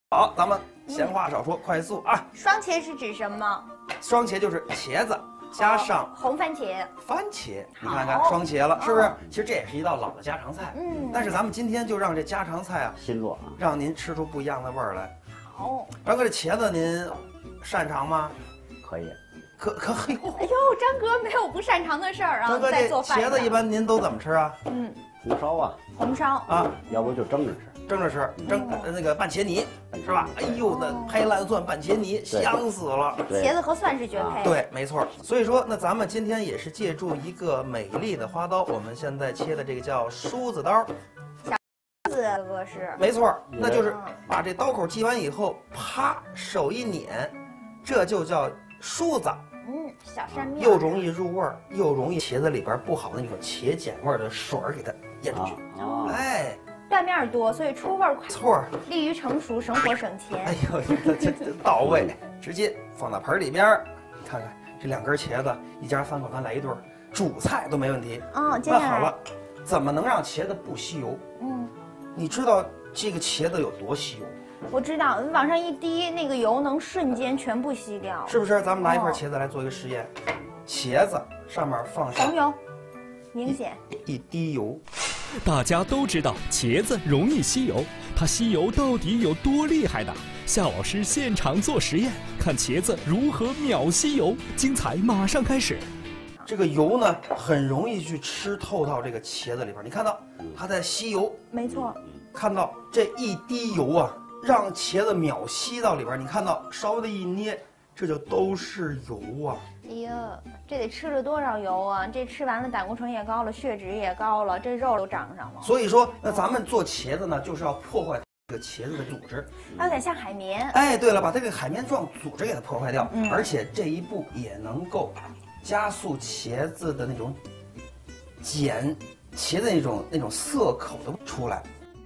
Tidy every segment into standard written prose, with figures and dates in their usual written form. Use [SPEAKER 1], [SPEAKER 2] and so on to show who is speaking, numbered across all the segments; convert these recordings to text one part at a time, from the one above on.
[SPEAKER 1] 好，咱们闲话少说，快速啊！
[SPEAKER 2] 双茄是指什么？
[SPEAKER 1] 双茄就是茄子加上
[SPEAKER 2] 红番茄。
[SPEAKER 1] 番茄，你看看双茄了，是不是？其实这也是一道老的家常菜。但是咱们今天就让这家常菜啊，
[SPEAKER 3] 新做啊，
[SPEAKER 1] 让您吃出不一样的味儿来。
[SPEAKER 2] 好，
[SPEAKER 1] 张哥，这茄子您擅长吗？
[SPEAKER 3] 可以。
[SPEAKER 1] 可嘿呦，
[SPEAKER 2] 哎呦，张哥没有不擅长的事儿啊，
[SPEAKER 1] 张哥，这
[SPEAKER 2] 在做饭。
[SPEAKER 1] 茄子一般您都怎么吃啊？
[SPEAKER 3] 红烧啊，
[SPEAKER 2] 红烧
[SPEAKER 1] 啊，
[SPEAKER 3] 要不就蒸着吃。
[SPEAKER 1] 蒸着吃，那个拌茄泥是吧？哎呦，那拍烂蒜拌茄泥，香死了。
[SPEAKER 2] 茄子和蒜是绝配。
[SPEAKER 1] 对，没错。所以说，那咱们今天也是借助一个美丽的花刀，我们现在切的这个叫梳子刀。
[SPEAKER 2] 子哥是。
[SPEAKER 1] 没错，那就是把这刀口系完以后，啪，手一捻，这就叫梳子。
[SPEAKER 2] 小扇面。
[SPEAKER 1] 又容易入味儿，又容易茄子里边不好的那种茄碱味的水儿给它咽出去。哎。
[SPEAKER 2] 断面多，所以出味儿快。
[SPEAKER 1] 错，
[SPEAKER 2] 利于成熟，省火省钱。
[SPEAKER 1] 哎呦，这到位，直接放到盆里边儿。你看看这2根茄子，一家3口饭来一顿，主菜都没问题。
[SPEAKER 2] 接下来
[SPEAKER 1] 那好了，怎么能让茄子不吸油？你知道这个茄子有多吸油？
[SPEAKER 2] 我知道，往上一滴，那个油能瞬间全部吸掉，
[SPEAKER 1] 是不是？咱们拿一块茄子来做一个实验，茄子上面放上
[SPEAKER 2] 红油，明显
[SPEAKER 1] 一滴油。
[SPEAKER 4] 大家都知道茄子容易吸油，它吸油到底有多厉害呢？夏老师现场做实验，看茄子如何秒吸油，精彩马上开始。
[SPEAKER 1] 这个油呢，很容易去吃透到这个茄子里边，你看到它在吸油，
[SPEAKER 2] 没错。
[SPEAKER 1] 看到这一滴油啊，让茄子秒吸到里边，你看到稍微的一捏，这就都是油啊。
[SPEAKER 2] 哎呀，这得吃了多少油啊！这吃完了胆固醇也高了，血脂也高了，这肉都长上了。
[SPEAKER 1] 所以说，那咱们做茄子呢，就是要破坏这个茄子的组织，
[SPEAKER 2] 有点像海绵。
[SPEAKER 1] 哎，对了，把这个海绵状组织给它破坏掉，而且这一步也能够加速茄子的那种碱，茄子那种涩口的出来。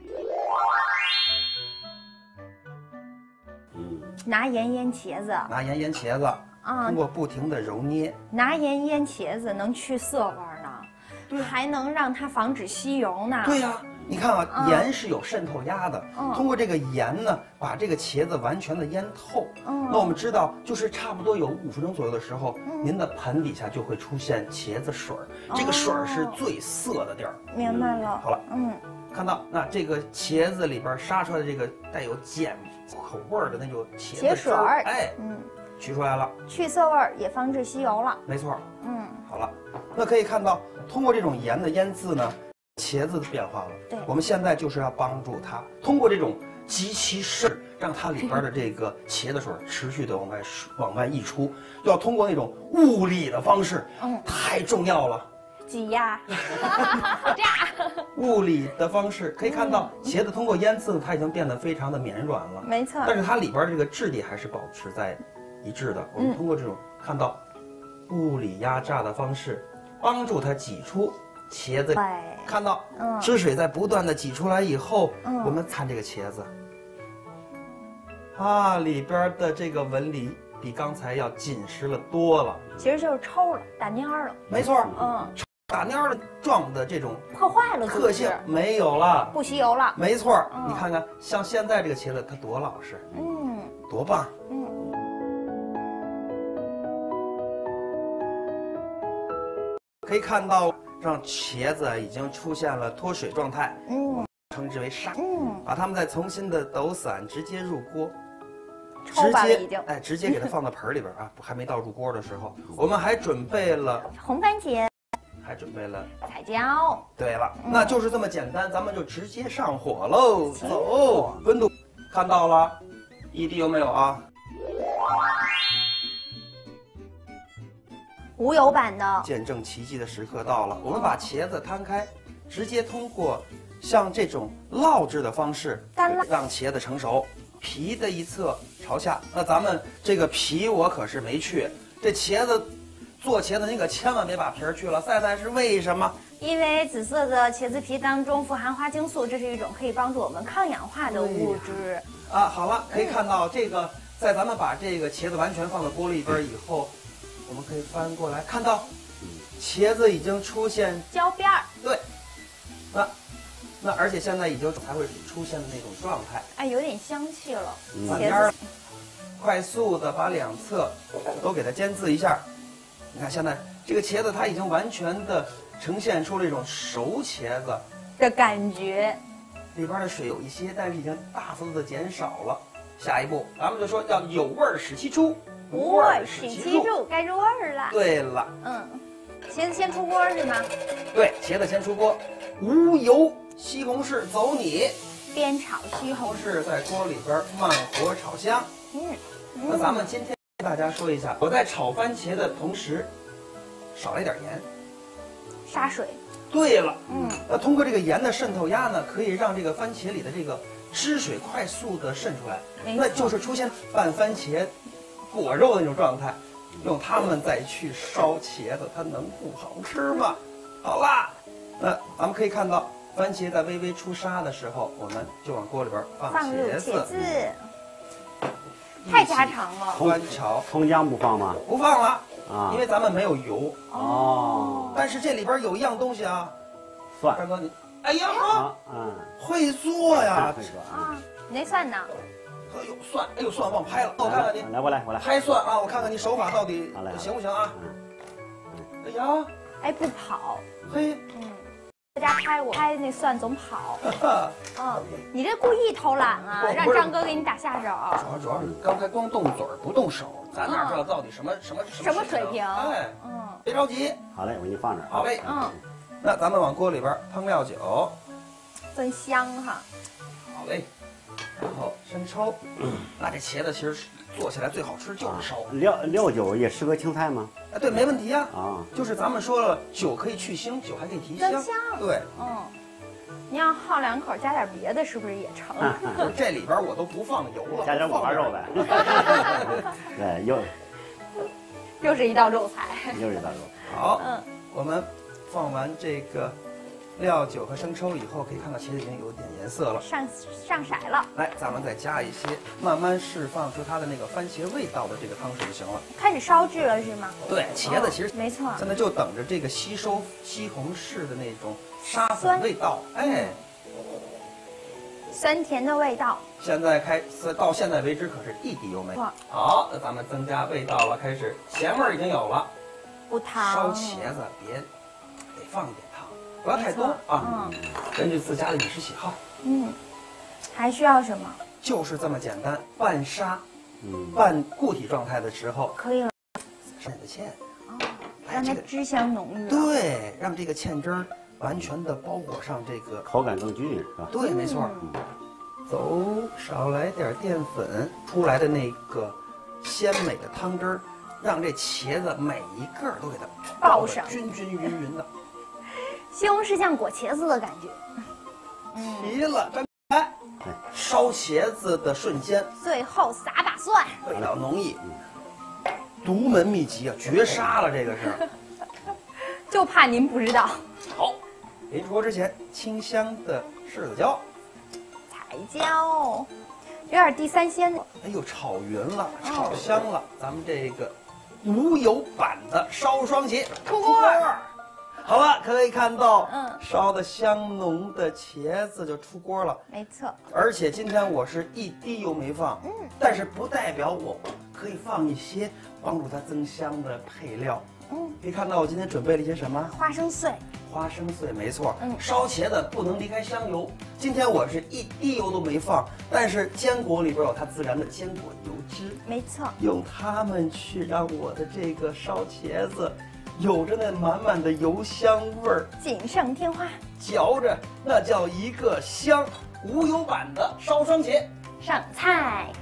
[SPEAKER 2] 拿盐腌茄子，
[SPEAKER 1] 拿盐腌茄子。通过不停的揉捏，
[SPEAKER 2] 拿盐腌茄子能去涩味呢，对，还能让它防止吸油呢。
[SPEAKER 1] 对呀，你看啊，盐是有渗透压的，通过这个盐呢，把这个茄子完全的腌透。那我们知道，就是差不多有5分钟左右的时候，您的盆底下就会出现茄子水儿，这个水儿是最涩的地儿。
[SPEAKER 2] 明白了。
[SPEAKER 1] 好了，看到那这个茄子里边杀出来的这个带有碱口味儿的那种茄
[SPEAKER 2] 水儿，
[SPEAKER 1] 哎，取出来了，
[SPEAKER 2] 去涩味儿也防止吸油了。
[SPEAKER 1] 没错，好了，那可以看到，通过这种盐的腌制呢，茄子的变化了。
[SPEAKER 2] 对，
[SPEAKER 1] 我们现在就是要帮助它，通过这种极其湿，让它里边的这个茄子水持续的往外溢出，要通过那种物理的方式，太重要了。
[SPEAKER 2] 挤压，炸。
[SPEAKER 1] 物理的方式可以看到，茄子通过腌制，它已经变得非常的绵软了。
[SPEAKER 2] 没错，
[SPEAKER 1] 但是它里边这个质地还是保持在一致的。我们通过这种看到物理压榨的方式，帮助它挤出茄子。看到汁水在不断的挤出来以后，我们看这个茄子，里边的这个纹理比刚才要紧实了多了。
[SPEAKER 2] 其实就是抽了，打蔫儿了。
[SPEAKER 1] 没错，打蔫儿状的这种
[SPEAKER 2] 破坏了
[SPEAKER 1] 特性没有了，
[SPEAKER 2] 不吸油了。
[SPEAKER 1] 没错，你看看，像现在这个茄子，它多老实，多棒，可以看到，让茄子已经出现了脱水状态，我们称之为沙，把它们再重新的抖散，直接入锅，直接给它放到盆里边啊，还没到入锅的时候，我们还准备了
[SPEAKER 2] 红番茄。
[SPEAKER 1] 还准备了
[SPEAKER 2] 彩椒。
[SPEAKER 1] 对了，那就是这么简单，咱们就直接上火喽。走，温度看到了，一滴油没有啊？
[SPEAKER 2] 无油版的。
[SPEAKER 1] 见证奇迹的时刻到了，我们把茄子摊开，直接通过像这种烙制的方式，让茄子成熟，皮的一侧朝下。那咱们这个皮我可是没去，这茄子。做茄子您可千万别把皮儿去了，赛赛是为什么？
[SPEAKER 2] 因为紫色的茄子皮当中富含花青素，这是一种可以帮助我们抗氧化的物质。
[SPEAKER 1] 好了，可以看到这个，在咱们把这个茄子完全放到锅里边以后，我们可以翻过来看到，茄子已经出现
[SPEAKER 2] 焦边儿。
[SPEAKER 1] 对，那那而且现在已经才会出现的那种状态。
[SPEAKER 2] 哎，有点香气了。
[SPEAKER 1] 反边儿快速的把两侧都给它煎渍一下。你看现在这个茄子它已经完全的呈现出了一种熟茄子
[SPEAKER 2] 的感觉，
[SPEAKER 1] 里边的水有一些，但是已经大幅度的减少了。下一步咱们就说要有味儿使其出，
[SPEAKER 2] 无味儿使其入，该入味儿了。
[SPEAKER 1] 对了，
[SPEAKER 2] 茄子先出锅是吗？
[SPEAKER 1] 对，茄子先出锅，无油西红柿走你，
[SPEAKER 2] 煸炒西红柿
[SPEAKER 1] 在锅里边慢火炒香。那咱们今天跟大家说一下，我在炒番茄的同时少了一点盐，
[SPEAKER 2] 杀水。
[SPEAKER 1] 对了，那通过这个盐的渗透压呢，可以让这个番茄里的这个汁水快速的渗出来，那就是出现拌番茄果肉的那种状态。用它们再去烧茄子，它能不好吃吗？好啦，那咱们可以看到，番茄在微微出沙的时候，我们就往锅里边放茄子，
[SPEAKER 2] 太家常了。
[SPEAKER 1] 翻炒，
[SPEAKER 3] 葱姜不放吗？
[SPEAKER 1] 不放了
[SPEAKER 3] 啊，
[SPEAKER 1] 因为咱们没有油。
[SPEAKER 3] 哦，
[SPEAKER 1] 但是这里边有一样东西啊，
[SPEAKER 3] 蒜。
[SPEAKER 1] 大哥你，哎呀，会做呀，
[SPEAKER 3] 会做
[SPEAKER 2] 啊，你那蒜呢？
[SPEAKER 1] 哎呦蒜，哎呦蒜忘拍了，我看看你，
[SPEAKER 3] 来我来
[SPEAKER 1] 拍蒜啊，我看看你手法到底行不行啊？哎呀，
[SPEAKER 2] 哎不跑，
[SPEAKER 1] 嘿，
[SPEAKER 2] 在家拍我拍那蒜总跑，你这故意偷懒啊，让张哥给你打下手。
[SPEAKER 1] 主要是刚才光动嘴不动手，咱哪知道到底什么
[SPEAKER 2] 水平？
[SPEAKER 1] 哎，别着急，
[SPEAKER 3] 好嘞，我给你放这儿。
[SPEAKER 1] 好嘞，那咱们往锅里边烹料酒，
[SPEAKER 2] 真香哈。
[SPEAKER 1] 好嘞。然后生抽，那这茄子其实做起来最好吃就是烧。
[SPEAKER 3] 料酒也适合青菜吗？
[SPEAKER 1] 哎，对，没问题呀。
[SPEAKER 3] 啊，
[SPEAKER 1] 就是咱们说了，酒可以去腥，酒还可以提香。对，
[SPEAKER 2] 你要好两口，加点别的，是不是也成？
[SPEAKER 1] 这里边我都不放油了，
[SPEAKER 3] 加点五花肉呗。对，
[SPEAKER 2] 又是一道肉菜。
[SPEAKER 3] 又是一道肉。
[SPEAKER 1] 好，我们放完这个料酒和生抽以后，可以看到茄子已经有点颜色了，
[SPEAKER 2] 上色了。
[SPEAKER 1] 来，咱们再加一些，慢慢释放出它的那个番茄味道的这个汤水就行了。
[SPEAKER 2] 开始烧制了是吗？
[SPEAKER 1] 对，茄子其实
[SPEAKER 2] 没错，
[SPEAKER 1] 现在就等着这个吸收西红柿的那种沙粉味道，哎，
[SPEAKER 2] 酸甜的味道。
[SPEAKER 1] 现在到现在为止可是一滴油没。好，那咱们增加味道了，开始咸味已经有了。
[SPEAKER 2] 不烫。
[SPEAKER 1] 烧茄子得放一点汤。不要太多啊，根据自家的饮食喜好。
[SPEAKER 2] 还需要什么？
[SPEAKER 1] 就是这么简单，拌沙，拌固体状态的时候
[SPEAKER 2] 可以了。
[SPEAKER 1] 撒点芡，
[SPEAKER 2] 让它汁香浓郁。
[SPEAKER 1] 对，让这个芡汁儿完全的包裹上这个，
[SPEAKER 3] 口感更均匀，是吧？
[SPEAKER 1] 对，没错。走，少来点淀粉，出来的那个鲜美的汤汁儿，让这茄子每一个都给它
[SPEAKER 2] 爆上，
[SPEAKER 1] 均均匀匀的。
[SPEAKER 2] 西红柿酱裹茄子的感觉，
[SPEAKER 1] 齐了，张开，烧茄子的瞬间，
[SPEAKER 2] 最后撒把蒜，
[SPEAKER 1] 味道浓郁，独门秘籍啊，绝杀了，这个是，
[SPEAKER 2] 就怕您不知道。
[SPEAKER 1] 好，临出锅之前，清香的柿子椒，
[SPEAKER 2] 彩椒，有点地三鲜。
[SPEAKER 1] 哎呦，炒匀了，炒香了，咱们这个无油版的烧双茄
[SPEAKER 2] 出锅。
[SPEAKER 1] 好了，可以看到，烧的香浓的茄子就出锅了。
[SPEAKER 2] 没错，
[SPEAKER 1] 而且今天我是一滴油没放，但是不代表我可以放一些帮助它增香的配料。可以看到我今天准备了一些什么？
[SPEAKER 2] 花生碎。
[SPEAKER 1] 花生碎，没错。烧茄子不能离开香油。今天我是一滴油都没放，但是坚果里边有它自然的坚果油脂，
[SPEAKER 2] 没错，
[SPEAKER 1] 用它们去让我的这个烧茄子有着那满满的油香味儿，
[SPEAKER 2] 锦上添花，
[SPEAKER 1] 嚼着那叫一个香。无油版的烧双茄
[SPEAKER 2] 上菜。